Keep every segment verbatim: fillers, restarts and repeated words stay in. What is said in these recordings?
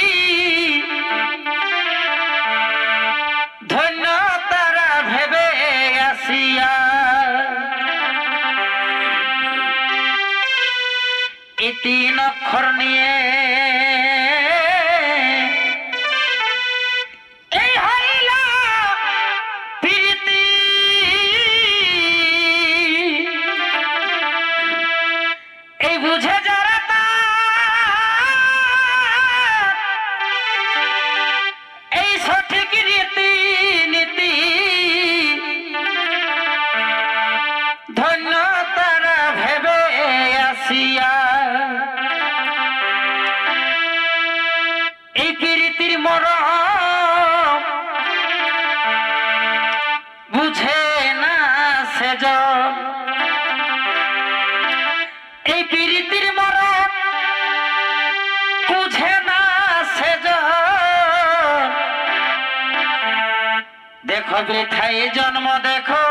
ধন্য তারা ভেবে আসিয়া এই তিন অক্ষর নিয়ে এই হইল প্রীতি। এই বুঝে যারা এই সঠিক রীতি নীতি ধন্য তারা ভেবে আসিয়া এই প্রীতির মরম বুঝে না সেজন। এই প্রীতির মরম বুঝে না সেজন। দেখো বৃথায় জন্ম দেখো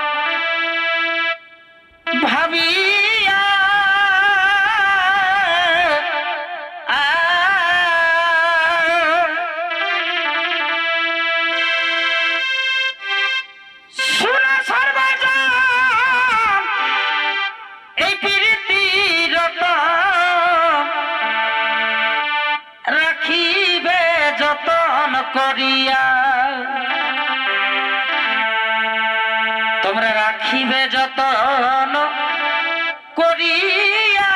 ভাবিয়া শুনে সর্বজন এই প্রীতির রাখিবে যতন করিয়া। তোমরা রাখিবে যতন করিয়া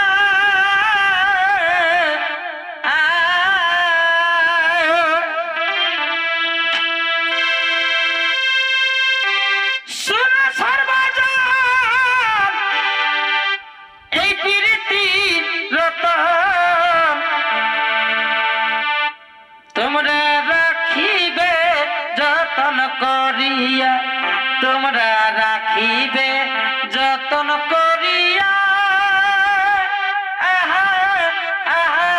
শুনে সর্বজন এই প্রীতির রতন তোমরা রাখিবে যতন করিয়া। তোমরা রাখিবে যতন করিয়া। আহা আহা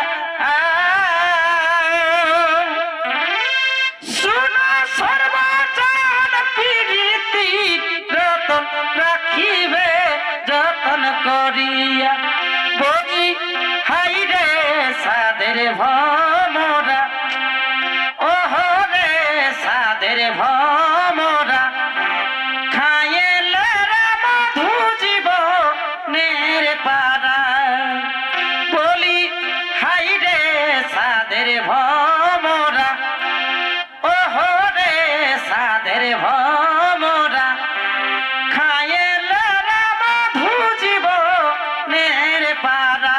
শুনো সর্বজন প্রীতি রতন রাখিবে যতন করিয়া। বলি হাই রে সাদের ভমরা ওহ রে সাদের ভমরা খাইলে মধু জীবনের পারা। বলি হাই রে সাদের ভমরা ওহ রে সাদের ভমরা খাইলে মধু জীবনের পারা।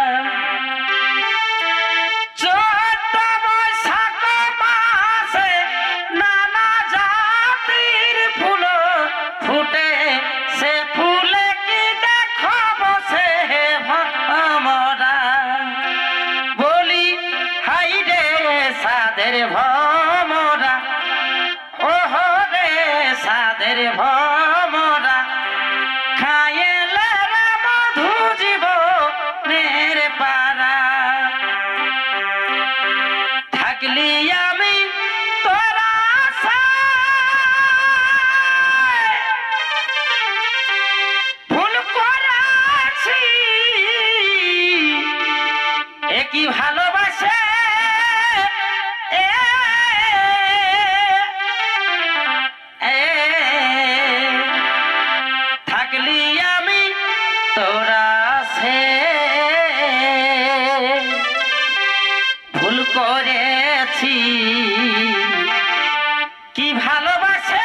সাদের ভমরা ওহ রে সাদের ভমরা খাইলে মধু জীবনের পারা। থাকলি আমি তোরা ভুল করেছি একই ভালোবাসে থাকলি আমি তোরা সে ভুল করেছি কি ভালোবাসে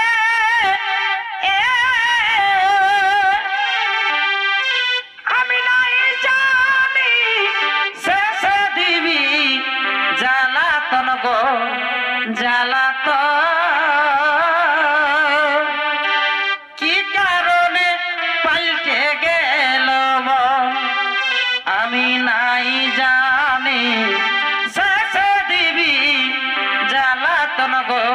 আমি নাই জানি শেষে দিবি জ্বালাতন গো জ্বালাতন। কি কারণে পাল্টে গেল আমি নাই জানি শেষে দিবি জ্বালাতন গো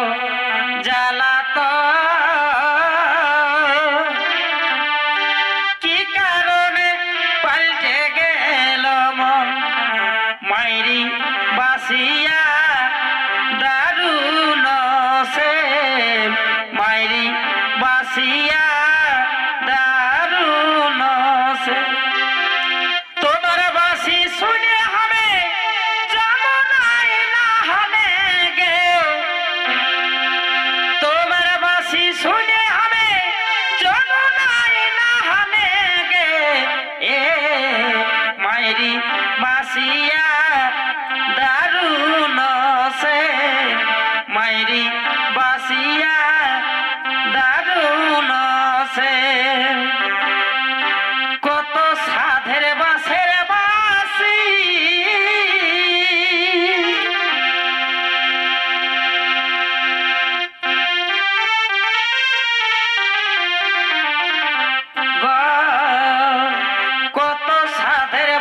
জ্বালাতন। কি কারণে পাল্টে গেল মাইরি বাসিয়া দারুণ সে মাইরি বাসিয়া দারুণ সে। তোমার বাসি শুনে হবে জান রাতের